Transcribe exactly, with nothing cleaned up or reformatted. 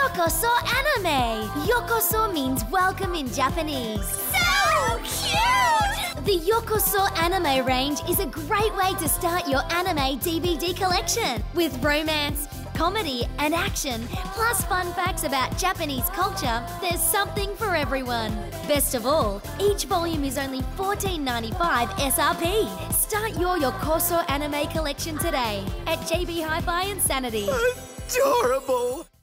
Yokoso Anime! Yokoso means welcome in Japanese. So cute! The Yokoso Anime range is a great way to start your anime D V D collection. With romance, comedy and action, plus fun facts about Japanese culture, there's something for everyone. Best of all, each volume is only fourteen ninety-five S R P. Start your Yokoso Anime collection today at J B Hi-Fi and Sanity. Adorable!